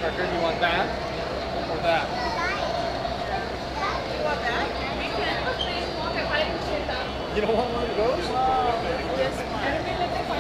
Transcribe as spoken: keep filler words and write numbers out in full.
Parker, do you want that or that? You want that? You don't want one of those?